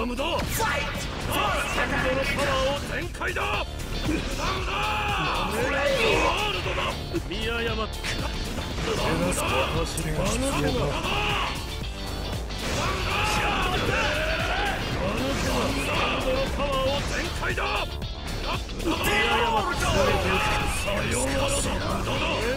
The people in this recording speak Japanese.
は無駄。スタンドのパワーを全開だ。無駄無駄。ワールドだ。宮山。無駄無駄。走りが必要だ。無駄無駄。スタンドのパワーを全開だ。宮山。さようならだ。無駄だ。